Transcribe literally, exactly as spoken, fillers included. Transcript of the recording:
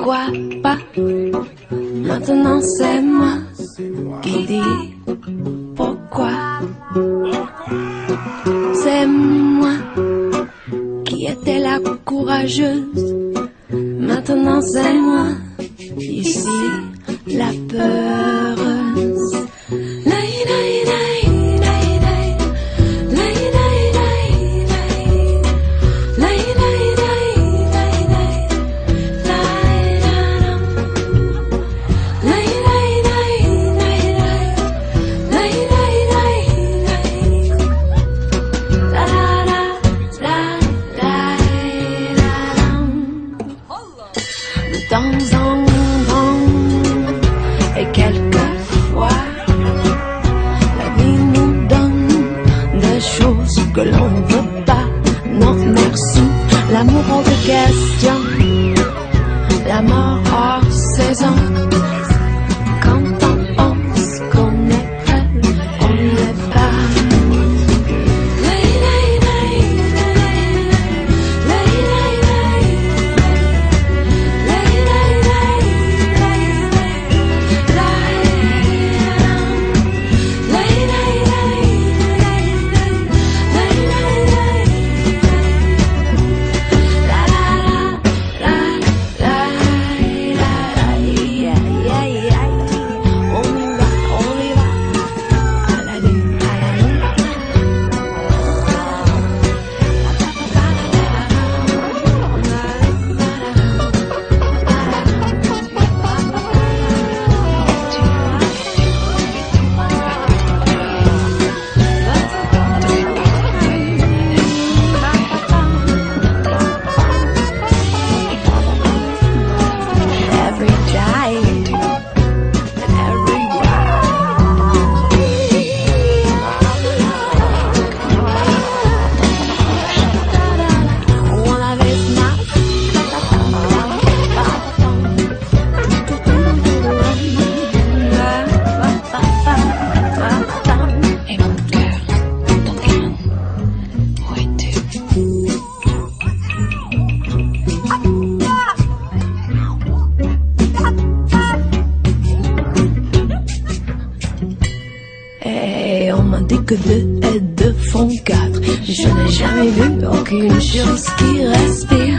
pourquoi pas? Maintenant c'est moi qui dis pourquoi. C'est moi qui étais la courageuse. Maintenant c'est moi ici la peureuse. De temps en temps et quelquefois, la vie nous donne des choses que l'on ne veut pas. Non merci, l'amour hors de question, la mort hors saison. Quand on pense qu'on est prêt, on n'est pas. Et on m'a dit que deux et deux font quatre. Je n'ai jamais vu aucune chose qui respire.